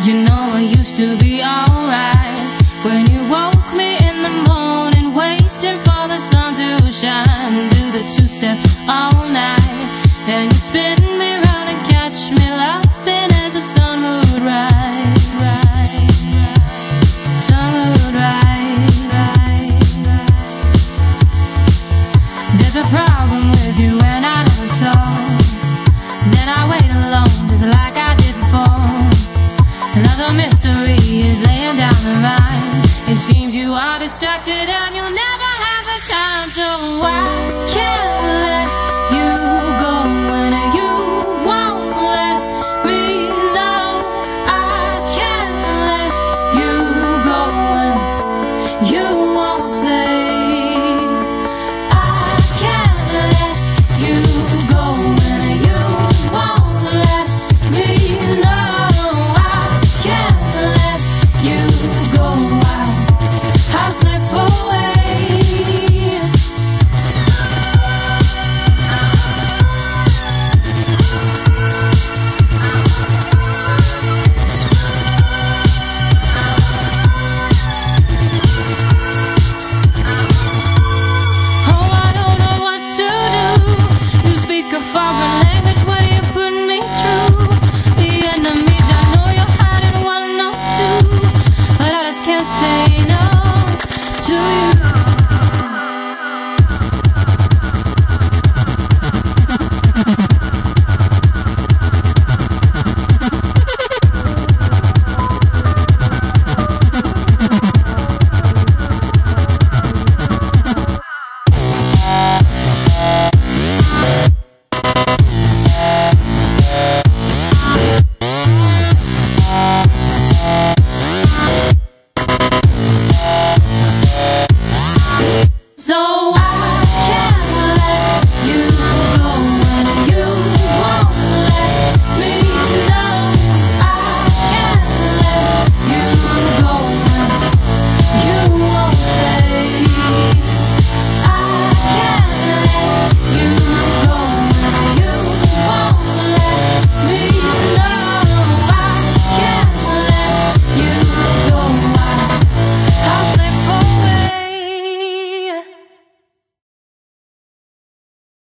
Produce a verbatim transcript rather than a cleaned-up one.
You know I used to be alright when you woke me in the morning, waiting for the sun to shine. Do the two-step all night, then you spin me round and catch me laughing as the sun would rise, rise, rise. Sun would rise, rise, rise. There's a problem with you and I never saw. Then I wait alone just like I did before. Another mystery is laying down the line. It seems you are distracted and you'll never have the time. So why can't let